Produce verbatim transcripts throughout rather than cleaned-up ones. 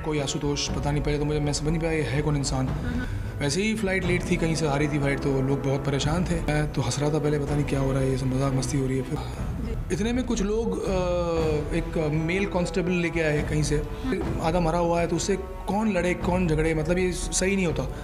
कोई आशुतोष, पता नहीं, पहले तो मुझे मैं समझ नहीं पाया ये है कौन इंसान। वैसे ही फ़्लाइट लेट थी, कहीं से आ रही थी फ्लाइट, तो लोग बहुत परेशान थे। मैं तो हंस रहा था पहले, पता नहीं क्या हो रहा है, ये सब मजाक मस्ती हो रही है। फिर इतने में कुछ लोग एक मेल कांस्टेबल लेके आए कहीं से, आधा मरा हुआ है, तो उससे कौन लड़े कौन झगड़े, मतलब ये सही नहीं होता।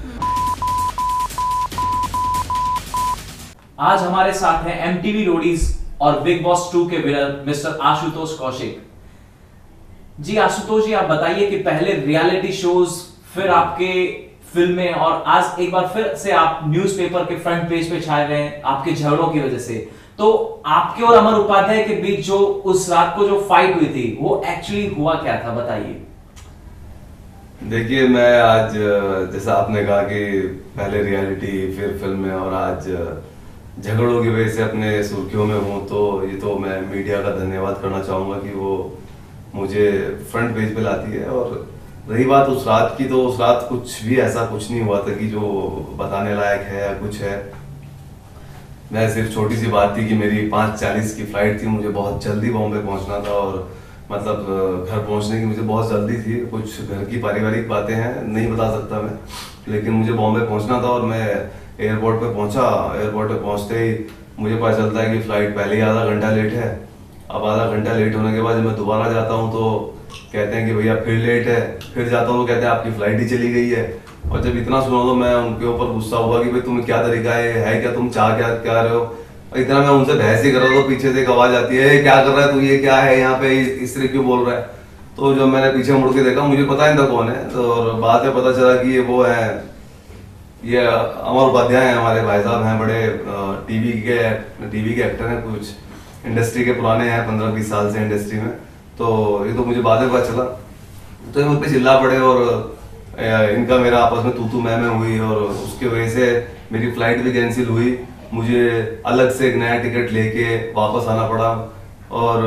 आज हमारे साथ हैं एमटीवी रोडीज और बिग बॉस टू के विनर मिस्टर आशुतोष कौशिक जी। आशुतोष जी, आप बताइए कि पहले रियलिटी शोज, फिर आपके फिल्में, और आज एक बार फिर से आप न्यूज़पेपर के फ्रंट पेज पे छाए हुए हैं आपके झगड़ों की वजह से। तो आपके और अमर उपाध्याय के बीच जो उस रात को जो फाइट हुई थी, वो एक्चुअली हुआ क्या था, बताइए। देखिए, मैं आज जैसा आपने कहा कि पहले रियलिटी फिर फिल्में और आज झगड़ों की वजह से अपने सुर्खियों में हूँ, तो ये तो मैं मीडिया का धन्यवाद करना चाहूँगा कि वो मुझे फ्रंट पेज पे लाती है। और रही बात उस रात की, तो उस रात कुछ भी ऐसा कुछ नहीं हुआ था कि जो बताने लायक है या कुछ है। मैं सिर्फ छोटी सी बात थी कि मेरी पाँच चालीस की फ्लाइट थी, मुझे बहुत जल्दी बॉम्बे पहुंचना था और मतलब घर पहुंचने की मुझे बहुत जल्दी थी। कुछ घर की पारिवारिक बातें हैं, नहीं बता सकता मैं, लेकिन मुझे बॉम्बे पहुंचना था और मैं एयरपोर्ट पे पहुंचा। एयरपोर्ट पे पहुंचते ही मुझे पता चलता है कि फ्लाइट पहले ही आधा घंटा लेट है। अब आधा घंटा लेट होने के बाद जब मैं दोबारा जाता हूँ तो कहते हैं कि भैया फिर लेट है। फिर जाता हूँ तो कहते हैं आपकी फ्लाइट ही चली गई है। और जब इतना सुना तो मैं उनके ऊपर गुस्सा हुआ कि भाई तुम्हें क्या तरीका है, है क्या, तुम चाह क्या क्या रहे हो। इतना मैं उनसे बहस ही कर रहा था, पीछे से एक आवाज आती है, क्या कर रहा है तू, ये क्या है यहाँ पे, इस तरह क्यों बोल रहा है। तो जब मैंने पीछे मुड़ के देखा, मुझे पता नहीं था कौन है, तो और बाद में पता चला कि ये वो है, ये अमर उपाध्याय हैं, हमारे भाई साहब हैं, बड़े टीवी के टीवी के एक्टर हैं, कुछ इंडस्ट्री के पुराने हैं, पंद्रह बीस साल से इंडस्ट्री में। तो ये तो मुझे बाद में पता चला, तो ये मुझ पर चिल्ला पड़े और इनका मेरा आपस में तू तू मैं मैं हुई और उसकी वजह से मेरी फ्लाइट भी कैंसिल हुई। मुझे अलग से एक नया टिकट लेके वापस आना पड़ा और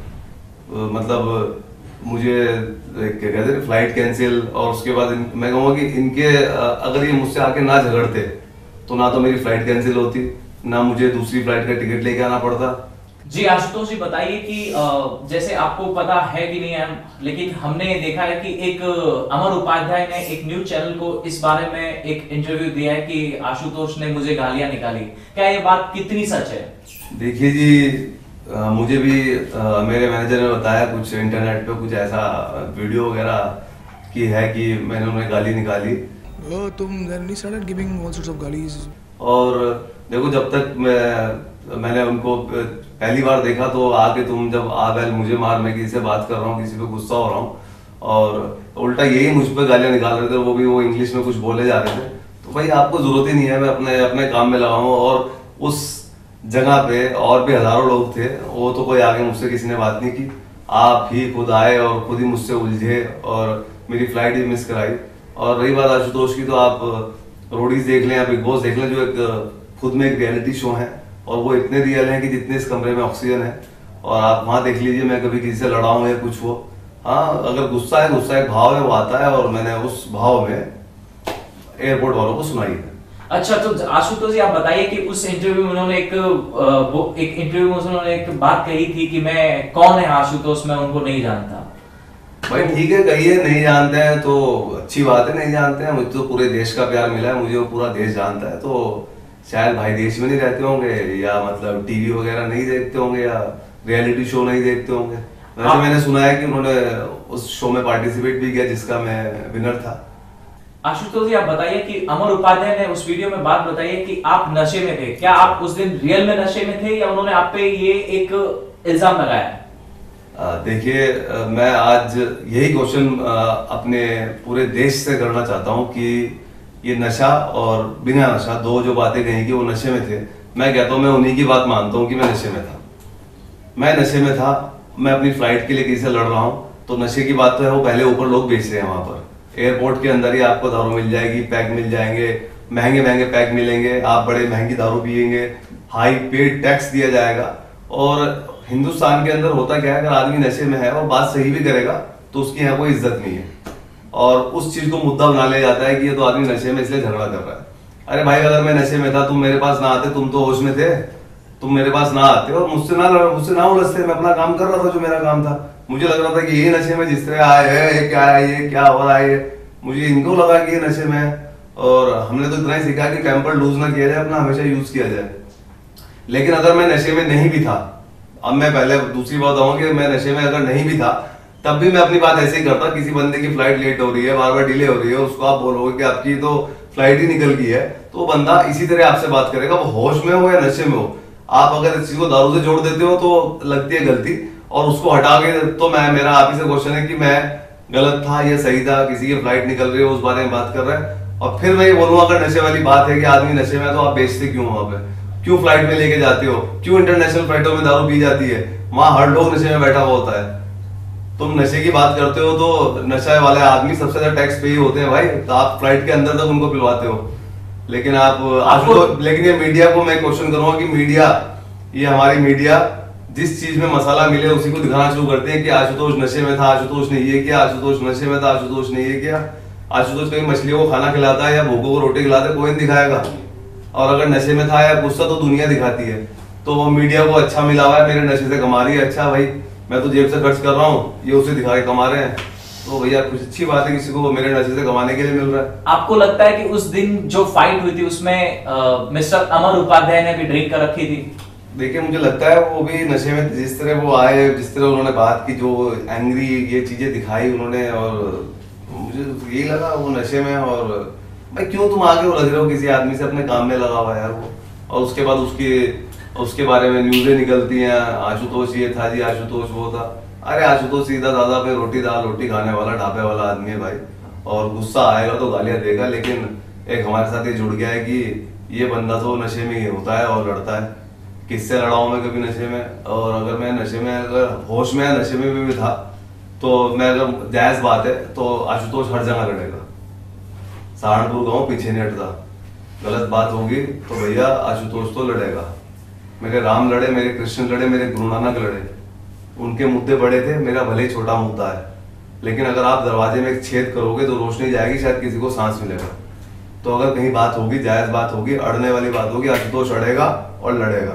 मतलब मुझे क्या कहते हैं फ्लाइट कैंसिल। और उसके बाद इन, मैं कहूँगा कि इनके अगर ये मुझसे आके ना झगड़ते तो ना तो मेरी फ्लाइट कैंसिल होती, ना मुझे दूसरी फ्लाइट का टिकट लेके आना पड़ता। जी आशुतोष जी, बताइए कि जैसे आपको पता है कि नहीं है, लेकिन हमने देखा है कि एक अमर उपाध्याय ने एक न्यूज चैनल को इस बारे में एक इंटरव्यू दिया है कि आशुतोष ने मुझे गालियां निकाली। क्या ये बात कितनी सच है? देखिए जी, आ, मुझे भी आ, मेरे मैनेजर ने बताया कुछ इंटरनेट पे कुछ ऐसा वीडियो वगैरह की है कि मैंने उन्हें गाली निकाली। oh, तुम started giving all sorts of गालीज। और देखो, जब तक मैं मैंने उनको पहली बार देखा तो आके तुम जब आ बैल मुझे मार, मैं किसी से बात कर रहा हूँ, किसी पे गुस्सा हो रहा हूँ और उल्टा यही मुझ पे गालियां निकाल रहे थे, वो भी वो इंग्लिश में कुछ बोले जा रहे थे। तो भाई आपको जरूरत ही नहीं है, मैं अपने अपने काम में लगा हूँ। और उस जगह पे और भी हजारों लोग थे, वो तो कोई आगे मुझसे किसी ने बात नहीं की, आप ही खुद आए और खुद ही मुझसे उलझे और मेरी फ्लाइट भी मिस कराई। और रही बात आशुतोष की, तो आप रोडीज देख लें या बिग बॉस देख लें, जो एक खुद में एक रियलिटी शो है और वो इतने रियल हैं कि जितने इस कमरे में ऑक्सीजन है। और आप वहां देख लीजिए, मैं कभी किसी से लड़ा हूं या कुछ हो, हाँ अगर गुस्सा है, गुस्सा एक भाव है, वो आता है और मैंने उस भाव में एयरपोर्ट वालों को सुनाई है। अच्छा, तो आशुतोष जी आप बताइए कि उस इंटरव्यू में उन्होंने एक एक इंटरव्यू में उन्होंने एक बात कही थी कि मैं कौन है आशुतोष, मैं उनको नहीं जानता। भाई ठीक है, कहिए नहीं जानते हैं तो अच्छी बात है, नहीं जानते हैं, मुझे तो पूरे देश का प्यार मिला है, मुझे वो पूरा देश जानता है। तो शायद भाई देश में नहीं रहते होंगे या मतलब टीवी वगैरह नहीं देखते होंगे या रियलिटी शो नहीं देखते होंगे। वैसे मैंने सुना है कि उन्होंने उस शो में पार्टिसिपेट भी किया जिसका मैं विनर था। आशुतोष जी आप बताइए कि अमर उपाध्याय ने उस वीडियो में बात बताई है कि आप नशे में थे। क्या आप उस दिन रियल में नशे में थे या उन्होंने आप पे ये एक इल्जाम लगाया? देखिए, मैं आज यही क्वेश्चन अपने पूरे देश से करना चाहता हूँ कि ये नशा और बिना नशा, दो जो बातें कही कि वो नशे में थे, मैं कहता हूँ मैं उन्हीं की बात मानता हूँ कि मैं नशे में था। मैं नशे में था, मैं अपनी फ्लाइट के लिए किसी से लड़ रहा हूँ, तो नशे की बात तो है, वो पहले ऊपर लोग बेच रहे हैं। वहां पर एयरपोर्ट के अंदर ही आपको दारू मिल जाएगी, पैक मिल जाएंगे, महंगे महंगे पैक मिलेंगे, आप बड़े महंगी दारू पियेंगे, हाई पेड टैक्स दिया जाएगा। और हिंदुस्तान के अंदर होता क्या है, अगर आदमी नशे में है और बात सही भी करेगा तो उसकी यहाँ कोई इज्जत नहीं है और उस चीज को मुद्दा बना लिया जाता है कि ये तो आदमी नशे में इसलिए झगड़ा कर रहा है। अरे भाई, अगर मैं नशे में था, तुम मेरे पास ना आते, तुम तो होश में थे, तुम मेरे पास ना आते और मुझसे ना मुझसे ना उलझते, मैं अपना काम कर रहा था जो मेरा काम था। मुझे लग रहा था कि ये नशे में जिस तरह आए हैं, ये क्या है, ये क्या हो रहा है, मुझे इनको लगा कि ये नशे में है। और हमने तो इतना ही सीखा कि टेम्पर लूज ना किया जाए, अपना हमेशा यूज किया जाए। लेकिन अगर मैं नशे में नहीं भी था, अब मैं पहले दूसरी बात बताऊं कि मैं नशे में अगर नहीं भी था तब भी मैं अपनी बात ऐसे ही करता। किसी बंदे की फ्लाइट लेट हो रही है, बार बार डिले हो रही है, उसको आप बोलोगे कि आपकी तो फ्लाइट ही निकल गई है, तो बंदा इसी तरह आपसे बात करेगा, वो होश में हो या नशे में हो। आप अगर इस चीज को दारू से जोड़ देते हो तो लगती है गलती, और उसको हटा के तो मैं मेरा आप ही से क्वेश्चन है कि मैं गलत था या सही था, किसी की फ्लाइट निकल रही है उस बारे में बात कर रहा है। और फिर मैं ये बोलूँ अगर नशे वाली बात है कि आदमी नशे में, तो आप बेचते क्यों वहां पे, क्यों फ्लाइट में लेके जाते हो, क्यों इंटरनेशनल फ्लाइटों में दारू पी जाती है, वहां हर लोग नशे में बैठा हुआ होता है। तुम नशे की बात करते हो तो नशे वाले आदमी सबसे ज्यादा टैक्स पे ही होते हैं भाई, तो आप फ्लाइट के अंदर तक उनको पिलवाते हो। लेकिन आप आपको तो, लेकिन ये मीडिया को मैं क्वेश्चन करूंगा कि मीडिया, ये हमारी मीडिया जिस चीज में मसाला मिले उसी को दिखाना शुरू करते हैं कि आशुतोष नशे में था, आशुतोष ने ये किया, आशुतोष नशे में था, आशुतोष ने ये किया। आशुतोष कहीं मछलियों को खाना खिलाता है या भूखों को रोटी खिलाता है, कोई नहीं दिखाएगा। और अगर नशे में था या गुस्सा, तो दुनिया दिखाती है। तो वो मीडिया को अच्छा मिला हुआ है, मेरे नशे से कमा रही है, अच्छा भाई मैं तो जेब से खर्च कर रहा हूँ, ये उसे दिखा के कमा रहे हैं, तो भैया कुछ अच्छी बात है, किसी को मेरे नशे से कमाने के लिए मिल रहा है। आपको लगता है कि उस दिन जो फाइट हुई थी उसमें मिस्टर अमर उपाध्याय ने भी ड्रिंक कर रखी थी? देखिए मुझे लगता है वो भी नशे में, जिस तरह वो आए, जिस तरह उन्होंने बात की, जो एंग्री ये चीजें दिखाई उन्होंने, और मुझे यही लगा वो नशे में। और भाई क्यों तुम आगे उलझ रहे हो किसी आदमी से, अपने काम में लगा हुआ है यार वो। और उसके बाद उसके उसके बारे में न्यूज़ें निकलती हैं, आशुतोष ये था जी, आशुतोष वो था। अरे आशुतोष सीधा दादा पे रोटी दाल रोटी खाने वाला ढाबे वाला आदमी है भाई, और गुस्सा आएगा तो गालियां देगा। लेकिन एक हमारे साथ ये जुड़ गया है कि ये बंदा तो नशे में ही होता है और लड़ता है। किससे लड़ा हूं मैं कभी नशे में? और अगर मैं नशे में, अगर होश में या नशे में भी, भी था, तो मैं, अगर जायज बात है तो आशुतोष हर जगह लड़ेगा। सहारनपुर गाँव पीछे नहीं हटता, गलत बात होगी तो भैया आशुतोष तो लड़ेगा। मेरे राम लड़े, मेरे कृष्ण लड़े, मेरे गुरु नानक लड़े, उनके मुद्दे बड़े थे, मेरा भले ही छोटा मुद्दा है। लेकिन अगर आप दरवाजे में एक छेद करोगे तो रोशनी जाएगी, शायद किसी को सांस मिलेगा। तो अगर कहीं बात होगी, जायज बात होगी, अड़ने वाली बात होगी, आशुतोष अड़ेगा और लड़ेगा।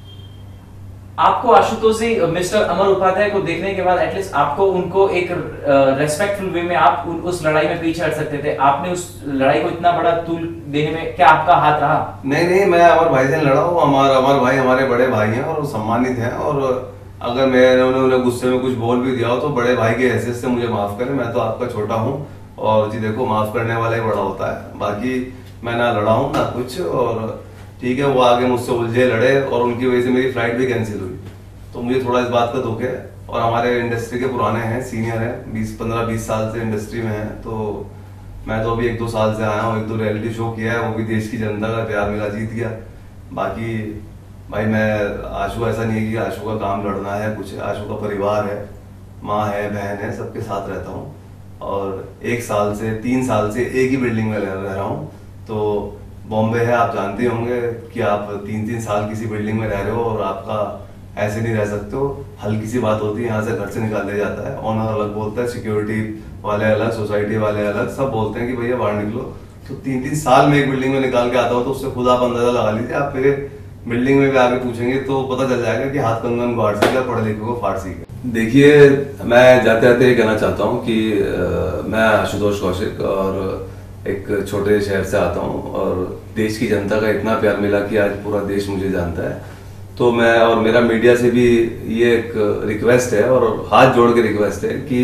आपको आशुतोष जी, मिस्टर अमर उपाध्याय को देखने के बाद एटलीस्ट आपको उनको एक रेस्पेक्टफुल वे में आप उन, उस लड़ाई में पीछे हट सकते थे। आपने उस लड़ाई को इतना बड़ा तूल देने में क्या आपका हाथ रहा? नहीं नहीं, मैं अमर भाई से लड़ा हूँ। हमारा अमर भाई हमारे बड़े भाई हैं और सम्मानित हैं, और अगर मैंने उन्हें उन्हें गुस्से में कुछ बोल भी दिया हो तो बड़े भाई की हैसियत से मुझे माफ करें, मैं तो आपका छोटा हूँ। और जी देखो, माफ करने वाला ही बड़ा होता है। बाकी मैं ना लड़ा हूँ ना कुछ, और ठीक है वो आगे मुझसे उलझे लड़े और उनकी वजह से मेरी फ्लाइट भी कैंसिल हुई, तो मुझे थोड़ा इस बात का दुख है। और हमारे इंडस्ट्री के पुराने हैं, सीनियर हैं, बीस पंद्रह बीस साल से इंडस्ट्री में हैं, तो मैं तो अभी एक दो साल से आया हूँ, एक दो रियलिटी शो किया है, वो भी देश की जनता का प्यार मिला, जीत गया। बाकी भाई मैं, आशु ऐसा नहीं है कि आशु का काम लड़ना है कुछ, आशु का परिवार है, माँ है, बहन है, सबके साथ रहता हूँ। और एक साल से तीन साल से एक ही बिल्डिंग में रह रहा हूँ। तो बॉम्बे है, आप जानते होंगे कि आप तीन तीन साल किसी बिल्डिंग में रह रहे हो और आपका ऐसे नहीं रह सकते हो। हल्की सी बात होती है, यहाँ से घर से निकाल दिया जाता है, ऑनर अलग बोलता है, सिक्योरिटी वाले अलग, सोसाइटी वाले अलग, सब बोलते हैं कि भैया बाहर निकलो। तो तीन तीन साल में एक बिल्डिंग में निकाल के आता हो, तो उससे खुद आप अंदाजा लगा लीजिए। आप मेरे बिल्डिंग में भी आगे पूछेंगे तो पता चल जाएगा कि हाथ कंगन को फारसी का, पढ़े लिखे को फारसी का। देखिए मैं जाते जाते ये कहना चाहता हूँ कि आ, मैं आशुतोष कौशिक और एक छोटे शहर से आता हूँ, और देश की जनता का इतना प्यार मिला कि आज पूरा देश मुझे जानता है। तो मैं, और मेरा मीडिया से भी ये एक रिक्वेस्ट है और हाथ जोड़ के रिक्वेस्ट है कि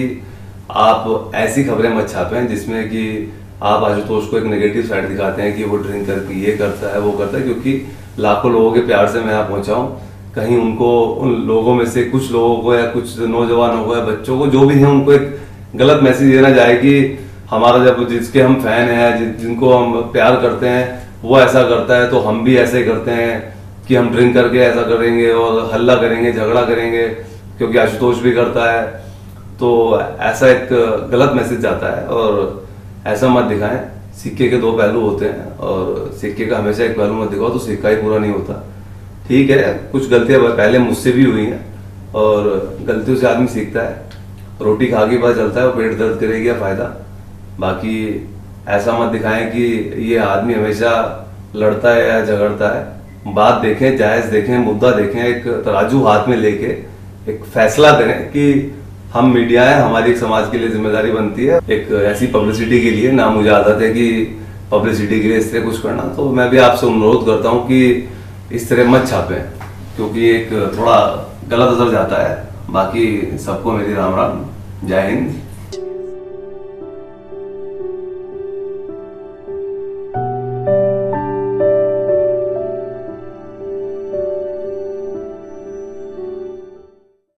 आप ऐसी खबरें मत छापें जिसमें कि आप आशुतोष को एक नेगेटिव साइड दिखाते हैं कि वो ड्रिंक करके ये करता है वो करता है। क्योंकि लाखों लोगों के प्यार से मैं यहाँ पहुंचा हूँ, कहीं उनको, उन लोगों में से कुछ लोगों को या कुछ नौजवानों को या बच्चों को, जो भी है, उनको एक गलत मैसेज देना जाए कि हमारा, जब जिसके हम फैन हैं, जिन, जिनको हम प्यार करते हैं, वो ऐसा करता है तो हम भी ऐसे ही करते हैं कि हम ड्रिंक करके ऐसा करेंगे और हल्ला करेंगे, झगड़ा करेंगे, क्योंकि आशुतोष भी करता है। तो ऐसा एक गलत मैसेज जाता है, और ऐसा मत दिखाएं। सिक्के के दो पहलू होते हैं, और सिक्के का हमेशा एक पहलू मत दिखाओ तो सिक्का ही पूरा नहीं होता। ठीक है, कुछ गलतियां पहले मुझसे भी हुई हैं, और गलतियों से आदमी सीखता है। रोटी खा के पता चलता है वो पेट दर्द करेगी या फायदा। बाकी ऐसा मत दिखाएं कि ये आदमी हमेशा लड़ता है या झगड़ता है। बात देखें, जायज देखें, मुद्दा देखें, एक तराजू हाथ में लेके एक फैसला करें कि हम मीडिया है, हमारी एक समाज के लिए जिम्मेदारी बनती है एक ऐसी पब्लिसिटी के लिए, ना मुझे आदत है कि पब्लिसिटी के लिए इस तरह कुछ करना। तो मैं भी आपसे अनुरोध करता हूँ कि इस तरह मत छापें, क्योंकि एक थोड़ा गलत असर जाता है। बाकी सबको मेरी राम राम, जय हिंद।